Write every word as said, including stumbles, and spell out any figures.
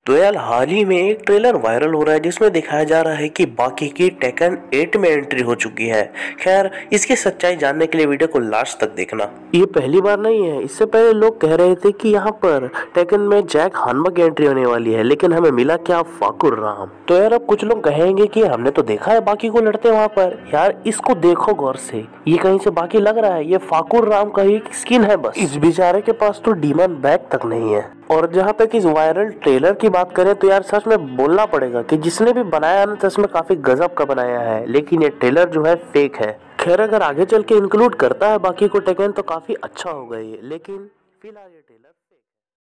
तो यार हाल ही में एक ट्रेलर वायरल हो रहा है जिसमें दिखाया जा रहा है कि बाकी की टेकन एट में एंट्री हो चुकी है। खैर, इसकी सच्चाई जानने के लिए वीडियो को लास्ट तक देखना। ये पहली बार नहीं है, इससे पहले लोग कह रहे थे कि यहाँ पर टेकन में जैक हानबा की एंट्री होने वाली है, लेकिन हमें मिला क्या, फाकुर राम। तो यार अब कुछ लोग कहेंगे कि हमने तो देखा है बाकी को लड़ते वहां पर। यार इसको देखो गौर से, ये कहीं से बाकी लग रहा है? ये फाकुर राम का ही स्किन है बस। इस बेचारे के पास तो डीमन बैग तक नहीं है। और जहाँ तक इस वायरल ट्रेलर की बात करें तो यार सच में बोलना पड़ेगा कि जिसने भी बनाया ना सच में काफी गजब का बनाया है, लेकिन ये ट्रेलर जो है फेक है। खैर, अगर आगे चल के इंक्लूड करता है बाकी को टेकन तो काफी अच्छा होगा ये, लेकिन फिलहाल ये ट्रेलर